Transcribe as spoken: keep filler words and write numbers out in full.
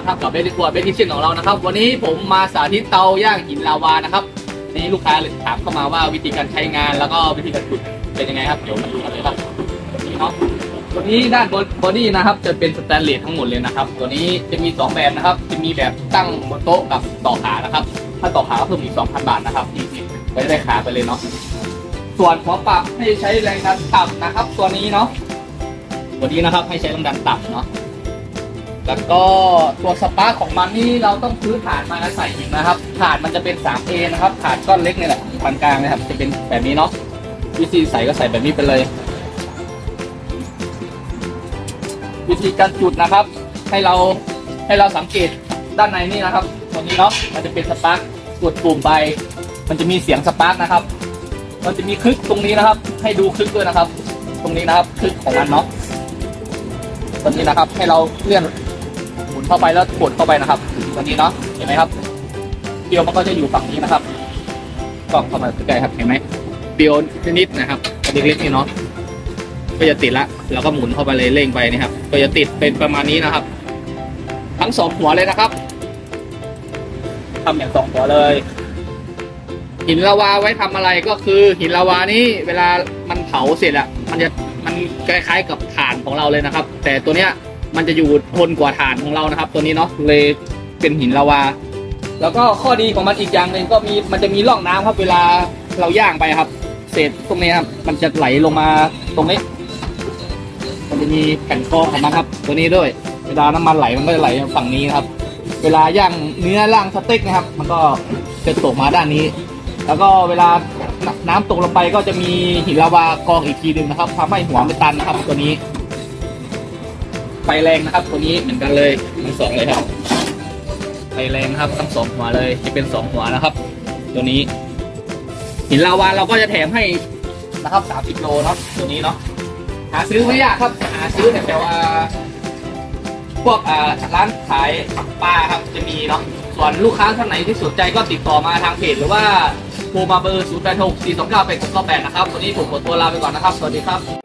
นะครับกับเบสทิทัวร์เบสทิชเช่นของเรานะครับวันนี้ผมมาสาธิตเตาย่างหินลาวานะครับนี่ลูกค้าเลยถามเข้ามาว่าวิธีการใช้งานแล้วก็วิธีการจุดเป็นยังไงครับเดี๋ยวมาดูกันเลยครับนี่เนาะตัวนี้ด้านบอดี้นะครับจะเป็นสแตนเลสทั้งหมดเลยนะครับตัวนี้จะมีสองแบบนะครับจะมีแบบตั้งบนโต๊ะกับต่อขานะครับถ้าต่อขาเพิ่มอีก สองพัน บาทนะครับนี่ไปได้ขาไปเลยเนาะส่วนหัวปรับให้ใช้แรงดันต่ำนะครับตัวนี้เนาะตัวนี้นะครับให้ใช้แรงดันต่ำเนาะแล้วก็ตัวสปาร์คของมันนี่เราต้องซื้อถ่านมาใส่อีกนะครับถ่านมันจะเป็น สามเอ นะครับถ่านก้อนเล็กนี่แหละปานกลางนะครับจะเป็นแบบนี้เนาะวิธีใส่ก็ใส่แบบนี้ไปเลยวิธีการจุดนะครับให้เราให้เราสังเกตด้านในนี่นะครับตัวนี้เนาะมันจะเป็นสปาร์คกดปุ่มไปมันจะมีเสียงสปาร์คนะครับมันจะมีคลึกตรงนี้นะครับให้ดูคลึกด้วยนะครับตรงนี้นะครับคลึกของมันเนาะตัวนี้นะครับให้เราเลื่อนหมุนเข้าไปแล้วกดเข้าไปนะครับตัวนี้เนาะเห็นไหมครับเปียวมันก็จะอยู่ฝั่งนี้นะครับกล้องเข้ามาใกล้ๆครับเห็นไหมเปียวนิดๆนะครับเล็กๆนี่เนาะก็จะติดละแล้วก็หมุนเข้าไปเลยเร่งไปนี่ครับก็จะติดเป็นประมาณนี้นะครับทั้งสองหัวเลยนะครับทำอย่างสองหัวเลยหินลาวาไว้ทำอะไรก็คือหินลาวานี้เวลามันเผาเสร็จอะมันจะมันคล้ายๆกับถ่านของเราเลยนะครับแต่ตัวเนี้ยมันจะอยู่ทนกว่าถ่านของเรานะครับตัวนี้เนาะเลยเป็นหินลาวาแล้วก็ข้อดีของมันอีกอย่างหนึ่งก็มีมันจะมีร่องน้ำครับเวลาเราย่างไปครับเศษตรงนี้ครับมันจะไหลลงมาตรงนี้มันจะมีแผ่นกรองของมันครับตัวนี้ด้วยเวลาน้ำมันไหลมันก็จะไหลฝั่งนี้ครับเวลาย่างเนื้อย่างสเต็กนะครับมันก็จะตกมาด้านนี้แล้วก็เวลาน้ำตกลงไปก็จะมีหินลาวากองอีกทีหนึ่งนะครับทำให้หัวไม่ตันนะครับตัวนี้ไฟแรงนะครับตัวนี้เหมือนกันเลยทั้งสองเลยครับไฟแรงนะครับทั้งสองหัวเลยจะเป็นสองหัวนะครับตัวนี้หินลาวาเราก็จะแถมให้นะครับสามสิบโลเนาะตัวนี้เนาะหาซื้อไม่ยากครับหาซื้อแถวพวกร้านขายปลาครับจะมีเนาะส่วนลูกค้าท่านไหนที่สนใจก็ติดต่อมาทางเพจหรือว่าโทรมาเบอร์ศูนย์ แปด หก สี่ สอง เก้า แปด หก เก้า แปดนะครับวันนี้ผมขอตัวลาไปก่อนนะครับสวัสดีครับ